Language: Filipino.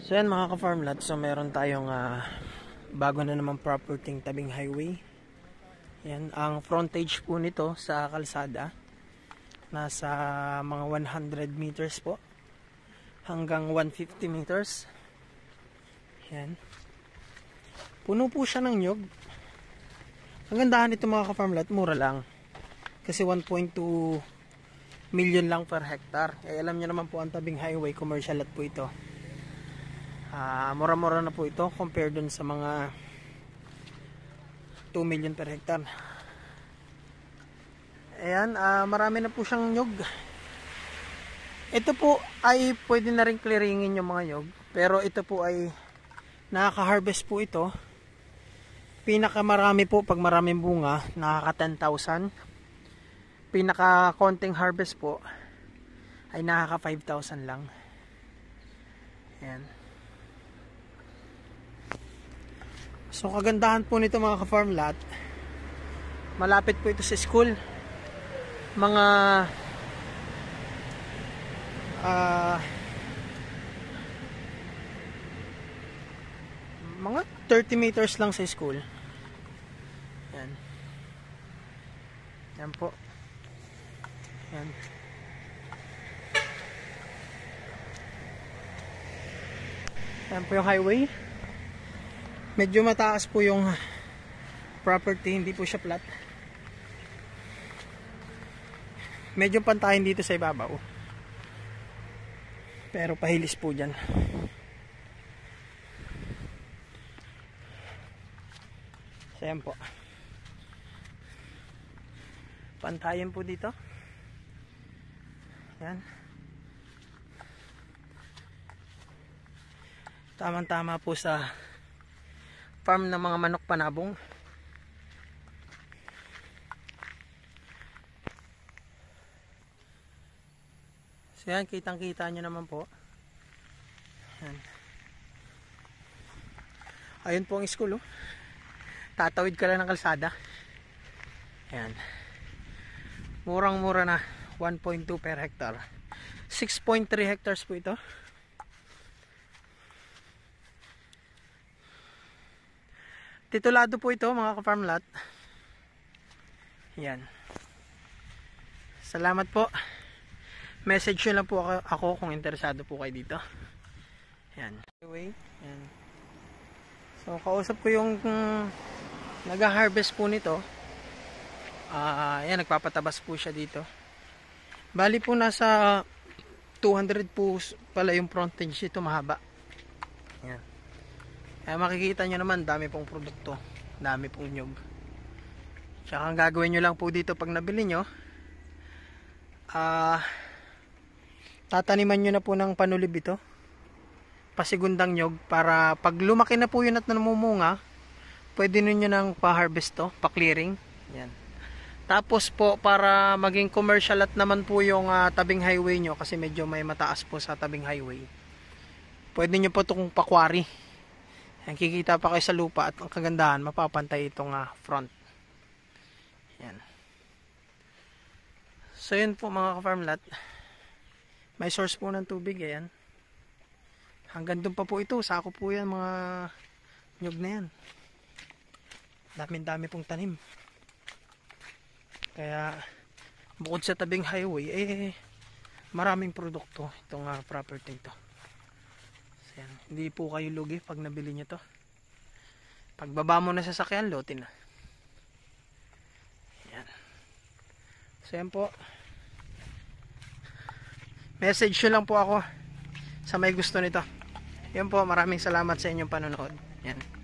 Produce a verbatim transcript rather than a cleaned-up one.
So yan mga ka-farmlat, so meron tayong uh, bago na naman property tabing highway. Yan, ang frontage po nito sa kalsada nasa mga one hundred meters po hanggang one hundred fifty meters. Yan. Puno po siya ng nyug. Ang gandahan nito mga ka-farmlat, mura lang. Kasi one point two million lang per hectare. Eh, alam niyo naman po ang tabing highway, commercial lot po ito. Uh, mura-mura na po ito compared dun sa mga two million per hectare. Ayan, uh, marami na po siyang nyug. Ito po ay pwede na rin clearingin yung mga nyug, pero ito po ay nakaka-harvest po ito. Pinakamarami po pag maraming bunga, nakaka ten thousand. Pinaka konting harvest po ay nakaka five thousand lang. Ayan. So kagandahan po nito mga ka-farm lot, malapit po ito sa school. Mga uh, mga thirty meters lang sa school. Yan. Yan po. Yan. Yan po yung highway. Medyo mataas po yung property, hindi po siya flat. Medyo pantayin dito sa ibabaw. Pero pahilis po dyan. So yan po. Pantayin po dito. Yan. Tamang-tama po sa farm ng mga manok panabong. So yan, kitang kita nyo naman po. Yan. Ayun po ang school, oh. Tatawid ka lang ng kalsada. Yan. Murang mura na, one point two per hectare. six point three hectares po ito. Titulado po ito mga ka-farm lot. Yan. Salamat po. Message nyo lang po ako, ako kung interesado po kayo dito. Yan. Anyway, yan. So kausap ko yung um, nag-harvest po nito. Ah, uh, yan, nagpapatabas po siya dito. Bali po nasa two hundred po pala yung frontage ito, mahaba. Yan. Kaya makikita nyo naman, dami pong produkto, dami pong nyug. Tsaka ang gagawin nyo lang po dito pag nabili nyo, ah, uh, tataniman nyo na po ng panulib ito, pasigundang nyug, para pag lumaki na po yun at namumunga, pwede ninyo nang pa-harvest to, pa-clearing. Yan. Tapos po, para maging commercial at naman po yung uh, tabing highway nyo, kasi medyo may mataas po sa tabing highway, pwede nyo po itong pa-quarry. Yan, kikita pa kayo sa lupa at ang kagandahan, mapapantay itong uh, front. Yan. So yun po mga ka-farm lot. May source po ng tubig, ayan. Hanggang doon pa po ito, sako po yan mga nyug na yan. Dami-dami pong tanim. Kaya bukod sa tabing highway, eh maraming produkto itong uh, property ito. So, yan. Hindi po kayo lugi pag nabili nyo to. Pagbaba mo na sa sasakyan, lote na. Yan. So yan po. Message nyo lang po ako sa may gusto nito. Yan po, maraming salamat sa inyong panonood. Yan.